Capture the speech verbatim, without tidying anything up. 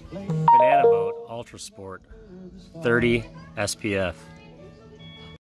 Banana Boat Ultra Sport thirty S P F.